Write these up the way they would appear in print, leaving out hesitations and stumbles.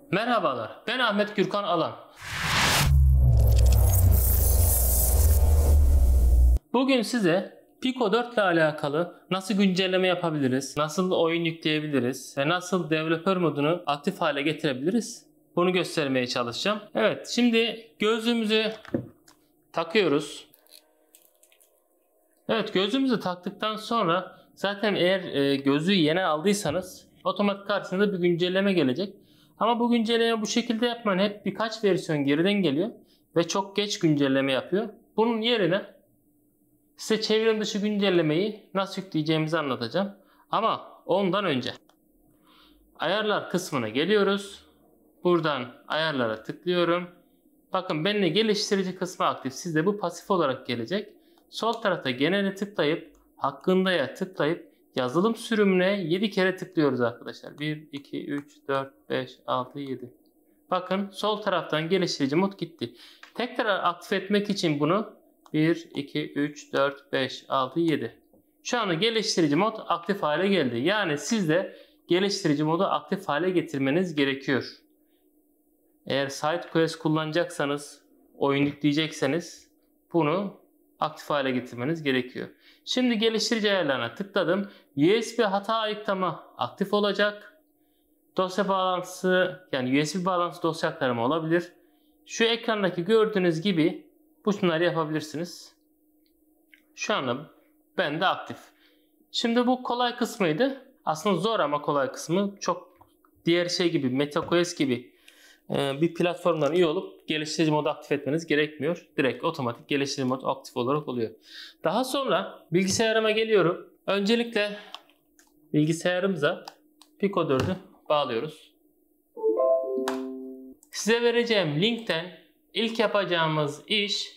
Merhabalar, ben Ahmet Gürkan Alan. Bugün size Pico 4 ile alakalı nasıl güncelleme yapabiliriz, nasıl oyun yükleyebiliriz ve nasıl developer modunu aktif hale getirebiliriz bunu göstermeye çalışacağım. Evet, şimdi gözlüğümüzü takıyoruz. Evet, gözlüğümüzü taktıktan sonra zaten eğer gözlüğü yeni aldıysanız otomatik karşınıza bir güncelleme gelecek. Ama bu güncelleme bu şekilde yapmayın. Hep birkaç versiyon geriden geliyor ve çok geç güncelleme yapıyor. Bunun yerine size çevrim dışı güncellemeyi nasıl yükleyeceğimizi anlatacağım. Ama ondan önce ayarlar kısmına geliyoruz. Buradan ayarlara tıklıyorum. Bakın benimle geliştirici kısmı aktif. Sizde bu pasif olarak gelecek. Sol tarafta genele tıklayıp hakkındaya tıklayıp yazılım sürümüne 7 kere tıklıyoruz arkadaşlar. 1, 2, 3, 4, 5, 6, 7. Bakın sol taraftan geliştirici mod gitti. Tekrar aktif etmek için bunu 1, 2, 3, 4, 5, 6, 7. Şu anda geliştirici mod aktif hale geldi. Yani siz de geliştirici modu aktif hale getirmeniz gerekiyor. Eğer SideQuest kullanacaksanız, oyun yükleyecekseniz bunu aktif hale getirmeniz gerekiyor. Şimdi geliştirici ayarlarına tıkladım. USB hata ayıklama aktif olacak. Dosya bağlantısı, yani USB bağlantısı dosya aktarımı olabilir. Şu ekrandaki gördüğünüz gibi bunları yapabilirsiniz. Şu anda bende aktif. Şimdi bu kolay kısmıydı. Aslında zor ama kolay kısmı. Çok diğer şey gibi, MetaQuest gibi bir platformdan iyi olup geliştirici modu aktif etmeniz gerekmiyor. Direkt otomatik geliştirici mod aktif olarak oluyor. Daha sonra bilgisayarıma geliyorum. Öncelikle bilgisayarımıza Pico 4'ü bağlıyoruz. Size vereceğim linkten ilk yapacağımız iş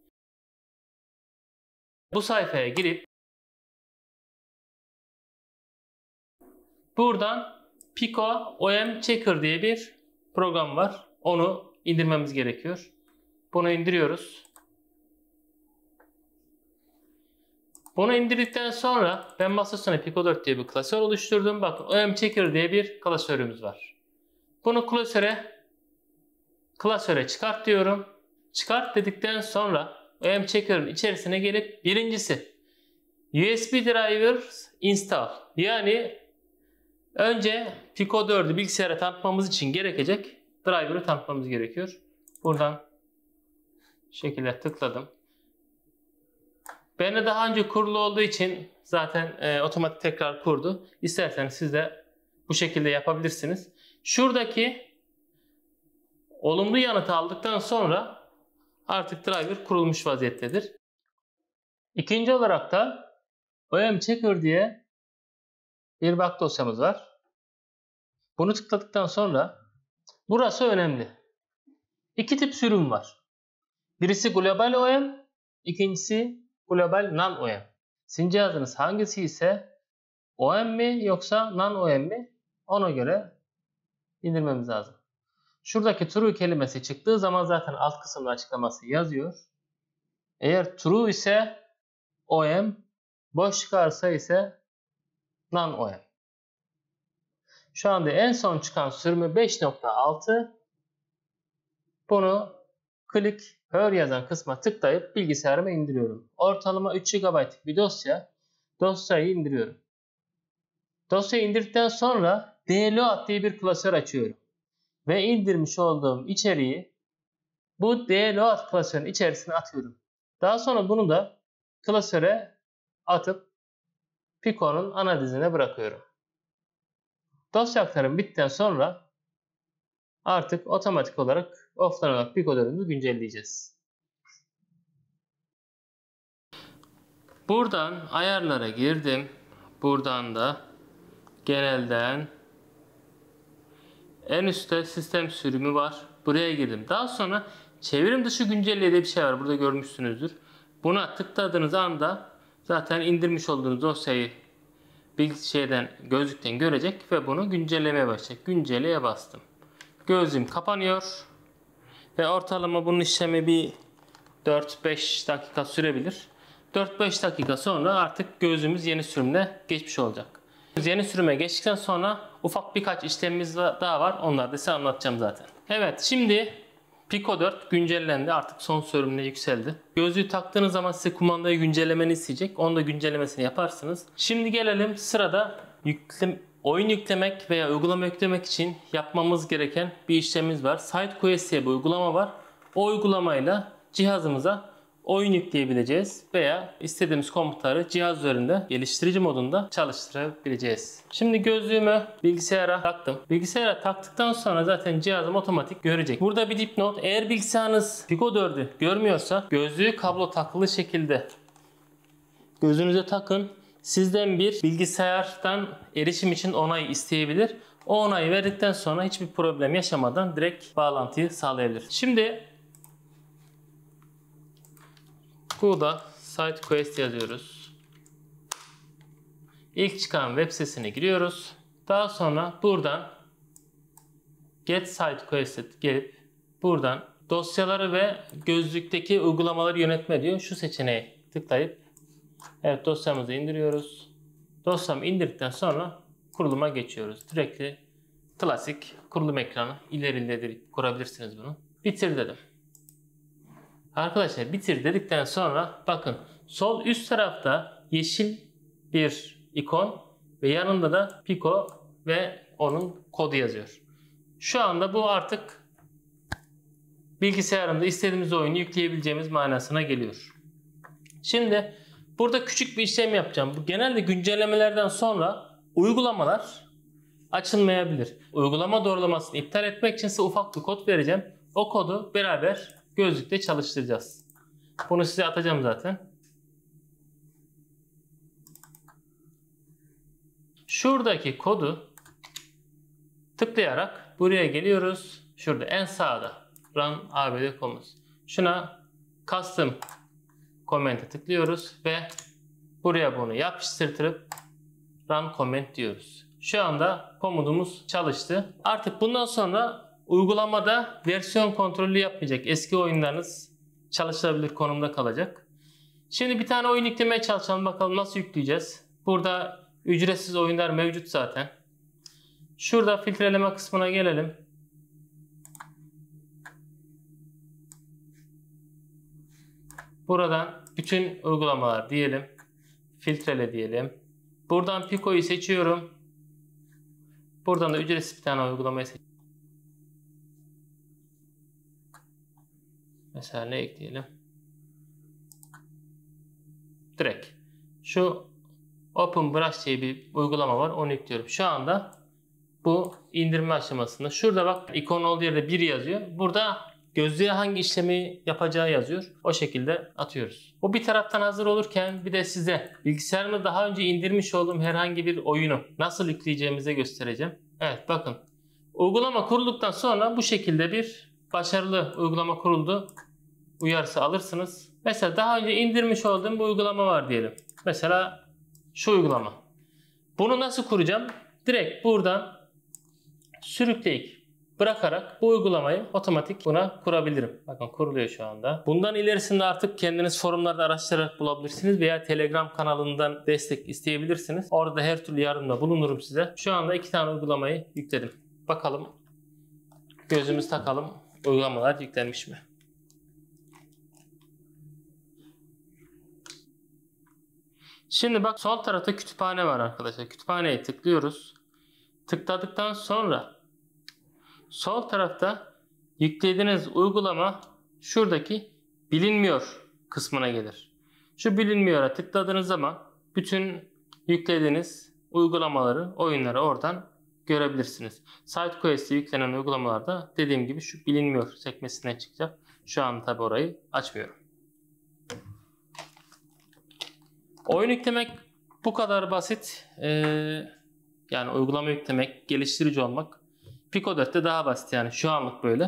bu sayfaya girip buradan Pico OM Checker diye bir program var. Onu indirmemiz gerekiyor. Bunu indiriyoruz. Bunu indirdikten sonra ben masaüstüne Pico 4 diye bir klasör oluşturdum. Bakın OM Checker diye bir klasörümüz var. Bunu klasöre çıkart diyorum. Çıkart dedikten sonra OM Checker'ın içerisine gelip birincisi USB drivers install. Yani önce Pico 4'ü bilgisayara tanıtmamız için gerekecek driver'ı tanıtmamız gerekiyor. Buradan şekilde tıkladım. Bende daha önce kurulu olduğu için zaten otomatik tekrar kurdu. İsterseniz siz de bu şekilde yapabilirsiniz. Şuradaki olumlu yanıtı aldıktan sonra artık driver kurulmuş vaziyettedir. İkinci olarak da OM Checker diye bir bug dosyamız var. Bunu tıkladıktan sonra burası önemli. İki tip sürüm var. Birisi Global OM, ikincisi Global Non-OM. Sizin cihazınız hangisi ise OM mi yoksa Non-OM mi? Ona göre indirmemiz lazım. Şuradaki true kelimesi çıktığı zaman zaten alt kısımda açıklaması yazıyor. Eğer true ise OM, boş çıkarsa ise Non-OM. Şu anda en son çıkan sürümü 5.6. Bunu click here yazan kısma tıklayıp bilgisayarıma indiriyorum. Ortalama 3 GB bir dosya. Dosyayı indiriyorum. Dosyayı indirdikten sonra dload diye bir klasör açıyorum. Ve indirmiş olduğum içeriği bu dload klasörün içerisine atıyorum. Daha sonra bunu da klasöre atıp Pico'nun ana dizine bırakıyorum. Dosya aktarım bittikten sonra artık otomatik olarak offlanarak Pico 4'ümüzü güncelleyeceğiz. Buradan ayarlara girdim. Buradan da genelden en üstte sistem sürümü var. Buraya girdim. Daha sonra çevrim dışı güncelle diye bir şey var. Burada görmüşsünüzdür. Buna tıkladığınız anda zaten indirmiş olduğunuz dosyayı gözlükten görecek ve bunu güncellemeye başlayacak. Güncelleye bastım. Gözlüğüm kapanıyor. Ve ortalama bunun işlemi bir 4-5 dakika sürebilir. 4-5 dakika sonra artık gözlüğümüz yeni sürümüne geçmiş olacak. Yeni sürüme geçtikten sonra ufak birkaç işlemimiz daha var. Onları da size anlatacağım zaten. Evet, şimdi Pico 4 güncellendi. Artık son sürümüne yükseldi. Gözlüğü taktığınız zaman size kumandayı güncellemeni isteyecek. Onu da güncellemesini yaparsınız. Şimdi gelelim sırada oyun yüklemek veya uygulama yüklemek için yapmamız gereken bir işlemimiz var. SideQuest diye bir uygulama var. O uygulamayla cihazımıza oyun yükleyebileceğiz veya istediğimiz komutları cihaz üzerinde geliştirici modunda çalıştırabileceğiz. Şimdi gözlüğümü bilgisayara taktım. Bilgisayara taktıktan sonra zaten cihazım otomatik görecek. Burada bir dipnot: eğer bilgisayarınız Pico 4'ü görmüyorsa gözlüğü kablo takılı şekilde gözünüze takın. Sizden bir bilgisayardan erişim için onay isteyebilir. O onayı verdikten sonra hiçbir problem yaşamadan direkt bağlantıyı sağlayabilir. Şimdi Google'da SideQuest yazıyoruz. İlk çıkan web sitesine giriyoruz. Daha sonra buradan Get SideQuest'e gelip buradan dosyaları ve gözlükteki uygulamaları yönetme diyor. Şu seçeneği tıklayıp evet, dosyamızı indiriyoruz. Dosyamı indirdikten sonra kuruluma geçiyoruz. Direkt klasik kurulum ekranı, ileri kurabilirsiniz bunu. Bitir dedim. Arkadaşlar bitir dedikten sonra bakın sol üst tarafta yeşil bir ikon ve yanında da Pico ve onun kodu yazıyor. Şu anda bu artık bilgisayarımda istediğimiz oyunu yükleyebileceğimiz manasına geliyor. Şimdi burada küçük bir işlem yapacağım. Bu genelde güncellemelerden sonra uygulamalar açılmayabilir. Uygulama doğrulamasını iptal etmek için size ufak bir kod vereceğim. O kodu beraber gözlükte çalıştıracağız. Bunu size atacağım zaten. Şuradaki kodu tıklayarak buraya geliyoruz. Şurada en sağda Run ABD Commands. Şuna Custom Comment'e tıklıyoruz ve buraya bunu yapıştırıp Run Comment diyoruz. Şu anda komudumuz çalıştı. Artık bundan sonra uygulamada versiyon kontrolü yapmayacak. Eski oyunlarınız çalışılabilir konumda kalacak. Şimdi bir tane oyun yüklemeye çalışalım. Bakalım nasıl yükleyeceğiz. Burada ücretsiz oyunlar mevcut zaten. Şurada filtreleme kısmına gelelim. Buradan bütün uygulamalar diyelim. Filtrele diyelim. Buradan Pico'yu seçiyorum. Buradan da ücretsiz bir tane uygulamayı seçiyorum. Mesela ne ekleyelim? Direkt şu Open Brush diye bir uygulama var. Onu yüklüyorum. Şu anda bu indirme aşamasında. Şurada bak ikon olduğu yerde 1 yazıyor. Burada gözlüğe hangi işlemi yapacağı yazıyor. O şekilde atıyoruz. Bu bir taraftan hazır olurken bir de size bilgisayarımda daha önce indirmiş olduğum herhangi bir oyunu nasıl yükleyeceğimizi göstereceğim. Evet bakın. Uygulama kurulduktan sonra bu şekilde bir başarılı uygulama kuruldu uyarısı alırsınız. Mesela daha önce indirmiş olduğum bu uygulama var diyelim. Mesela şu uygulama. Bunu nasıl kuracağım? Direkt buradan sürükleyip bırakarak bu uygulamayı otomatik buna kurabilirim. Bakın kuruluyor şu anda. Bundan ilerisinde artık kendiniz forumlarda araştırarak bulabilirsiniz veya Telegram kanalından destek isteyebilirsiniz. Orada her türlü yardımda bulunurum size. Şu anda 2 tane uygulamayı yükledim. Bakalım, gözümüz takalım, uygulamalar yüklenmiş mi? Şimdi bak sol tarafta kütüphane var arkadaşlar. Kütüphaneye tıklıyoruz. Tıkladıktan sonra sol tarafta yüklediğiniz uygulama şuradaki bilinmiyor kısmına gelir. Şu bilinmiyor'a tıkladığınız zaman bütün yüklediğiniz uygulamaları, oyunları oradan görebilirsiniz. SideQuest'e yüklenen uygulamalarda dediğim gibi şu bilinmiyor sekmesinden çıkacak. Şu an tabi orayı açmıyorum. Oyun yüklemek bu kadar basit. Yani uygulama yüklemek, geliştirici olmak Pico 4'te daha basit yani şu anlık böyle.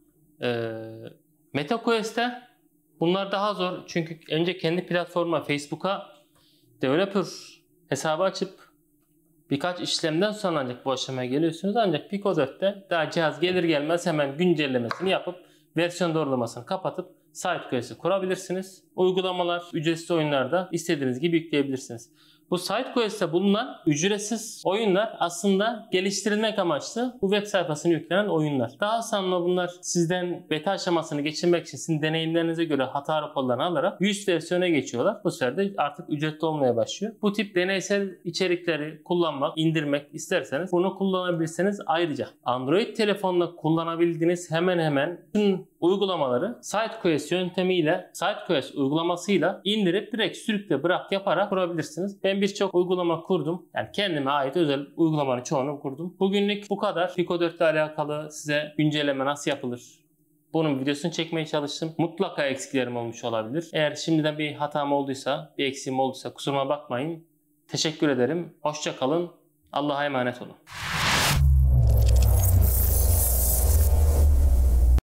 MetaQuest'te bunlar daha zor. Çünkü önce kendi platformuna, Facebook'a developer hesabı açıp birkaç işlemden sonra ancak bu aşamaya geliyorsunuz. Ancak Pico 4'te daha cihaz gelir gelmez hemen güncellemesini yapıp versiyon doğrulamasını kapatıp SideQuest'i kurabilirsiniz. Uygulamalar, ücretsiz oyunlarda istediğiniz gibi yükleyebilirsiniz. Bu SideQuest'te bulunan ücretsiz oyunlar aslında geliştirilmek amaçlı bu web sayfasına yüklenen oyunlar. Daha sonra bunlar sizden beta aşamasını geçirmek için sizin deneyimlerinize göre hata raporlarını alarak üst versiyona geçiyorlar. Bu sefer de artık ücretli olmaya başlıyor. Bu tip deneysel içerikleri kullanmak, indirmek isterseniz bunu kullanabilirsiniz. Ayrıca Android telefonla kullanabildiğiniz hemen hemen tüm uygulamaları SideQuest yöntemiyle, SideQuest uygulamasıyla indirip direkt sürükle bırak yaparak kurabilirsiniz. Ben birçok uygulama kurdum. Yani kendime ait özel uygulamanın çoğunu kurdum. Bugünlük bu kadar. Pico 4 ile alakalı size güncelleme nasıl yapılır, bunun videosunu çekmeye çalıştım. Mutlaka eksiklerim olmuş olabilir. Eğer şimdiden bir hatam olduysa, bir eksiğim olduysa kusuruma bakmayın. Teşekkür ederim. Hoşça kalın. Allah'a emanet olun.